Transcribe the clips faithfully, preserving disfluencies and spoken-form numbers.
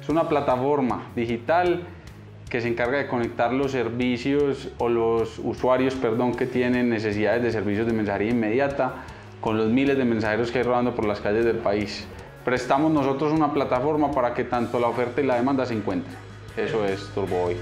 Es una plataforma digital que se encarga de conectar los servicios o los usuarios, perdón, que tienen necesidades de servicios de mensajería inmediata con los miles de mensajeros que hay rodando por las calles del país. Prestamos nosotros una plataforma para que tanto la oferta y la demanda se encuentren. Eso es TurboVoy.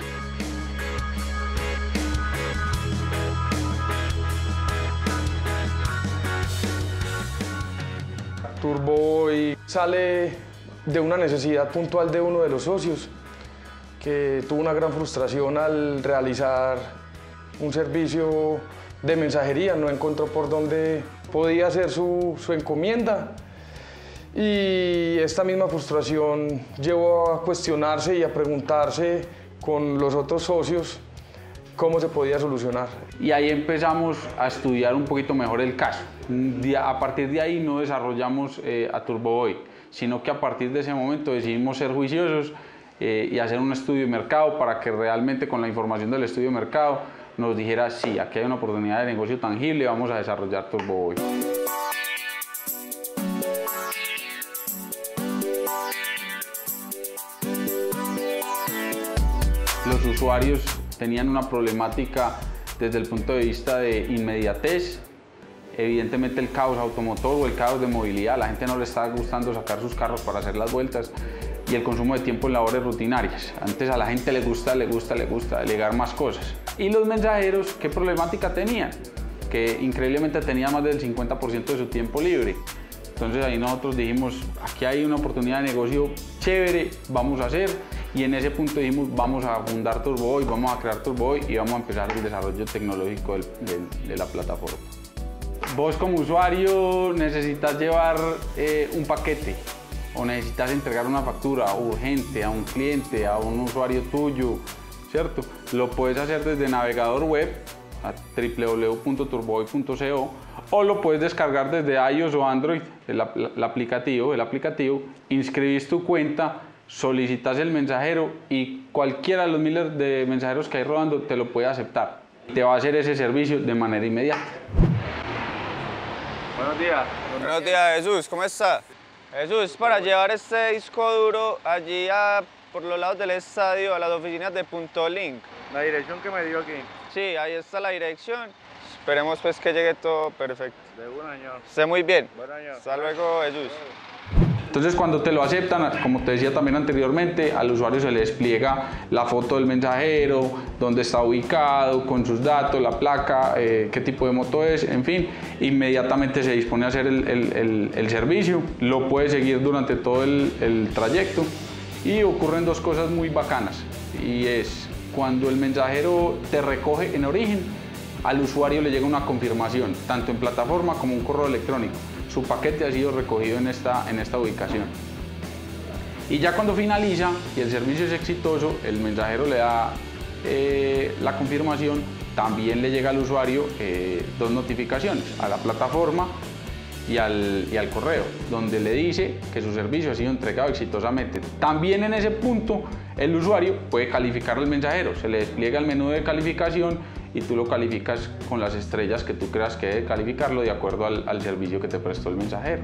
TurboVoy sale de una necesidad puntual de uno de los socios que tuvo una gran frustración al realizar un servicio de mensajería, no encontró por dónde podía hacer su, su encomienda y esta misma frustración llevó a cuestionarse y a preguntarse con los otros socios cómo se podía solucionar. Y ahí empezamos a estudiar un poquito mejor el caso. A partir de ahí no desarrollamos eh, a TurboVoy, sino que a partir de ese momento decidimos ser juiciosos eh, y hacer un estudio de mercado para que realmente con la información del estudio de mercado nos dijera sí, aquí hay una oportunidad de negocio tangible, vamos a desarrollar TurboVoy. Los usuarios tenían una problemática desde el punto de vista de inmediatez. Evidentemente el caos automotor o el caos de movilidad, la gente no le está gustando sacar sus carros para hacer las vueltas y el consumo de tiempo en labores rutinarias. Antes a la gente le gusta, le gusta, le gusta delegar más cosas. Y los mensajeros, ¿qué problemática tenían? Que increíblemente tenían más del cincuenta por ciento de su tiempo libre. Entonces ahí nosotros dijimos, aquí hay una oportunidad de negocio chévere, vamos a hacer. Y en ese punto dijimos, vamos a fundar TurboVoy, vamos a crear TurboVoy y vamos a empezar el desarrollo tecnológico del, del, de la plataforma. Vos como usuario necesitas llevar eh, un paquete o necesitas entregar una factura urgente a un cliente, a un usuario tuyo, ¿cierto? Lo puedes hacer desde navegador web a doble u doble u doble u punto turbovoy punto co o lo puedes descargar desde iOS o Android, el, el aplicativo, el aplicativo, inscribís tu cuenta, solicitas el mensajero y cualquiera de los miles de mensajeros que hay rodando te lo puede aceptar. Te va a hacer ese servicio de manera inmediata. Buenos días. Buenos días, Jesús. ¿Cómo está? Jesús, para llevar este disco duro allí a, por los lados del estadio, a las oficinas de Punto Link. La dirección que me dio aquí. Sí, ahí está la dirección. Esperemos pues que llegue todo perfecto. De buen año. Esté muy bien. Buen año. Hasta luego, Jesús. Entonces cuando te lo aceptan, como te decía también anteriormente, al usuario se le despliega la foto del mensajero, dónde está ubicado, con sus datos, la placa, eh, qué tipo de moto es, en fin, inmediatamente se dispone a hacer el, el, el, el servicio, lo puede seguir durante todo el, el trayecto y ocurren dos cosas muy bacanas y es cuando el mensajero te recoge en origen, al usuario le llega una confirmación, tanto en plataforma como un correo electrónico. Su paquete ha sido recogido en esta, en esta ubicación. Y ya cuando finaliza y el servicio es exitoso, el mensajero le da eh, la confirmación, también le llega al usuario eh, dos notificaciones, a la plataforma y al, y al correo, donde le dice que su servicio ha sido entregado exitosamente. También en ese punto el usuario puede calificar al mensajero, se le despliega el menú de calificación y tú lo calificas con las estrellas que tú creas que debe calificarlo de acuerdo al, al servicio que te prestó el mensajero.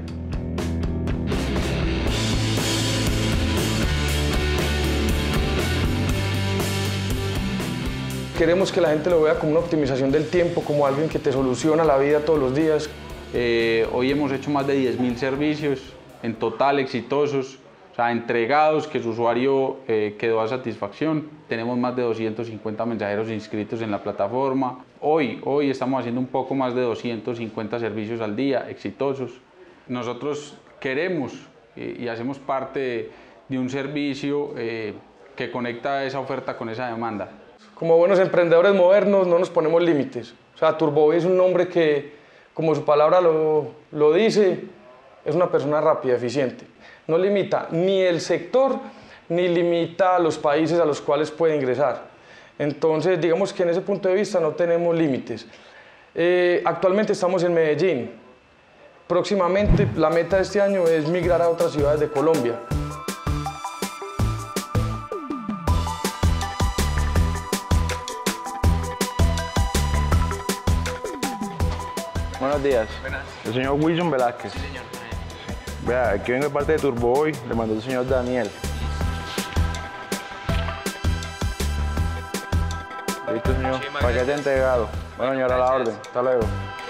Queremos que la gente lo vea como una optimización del tiempo, como alguien que te soluciona la vida todos los días. Eh, hoy hemos hecho más de diez mil servicios, en total exitosos, o sea, entregados, que su usuario eh, quedó a satisfacción. Tenemos más de doscientos cincuenta mensajeros inscritos en la plataforma. Hoy, hoy estamos haciendo un poco más de doscientos cincuenta servicios al día, exitosos. Nosotros queremos eh, y hacemos parte de, de un servicio eh, que conecta esa oferta con esa demanda. Como buenos emprendedores modernos no nos ponemos límites. O sea, TurboVoy es un nombre que, como su palabra lo, lo dice, es una persona rápida, eficiente. No limita ni el sector, ni limita a los países a los cuales puede ingresar. Entonces, digamos que en ese punto de vista no tenemos límites. Eh, actualmente estamos en Medellín. Próximamente, la meta de este año es migrar a otras ciudades de Colombia. Buenos días. Buenas. El señor Wilson Velázquez. Sí, señor. Vea, aquí vengo de parte de TurboVoy, le mandó el señor Daniel. Listo, señor. Muchísimas Paquete gracias. entregado. Bueno, señora, a la Gracias. orden. Hasta luego.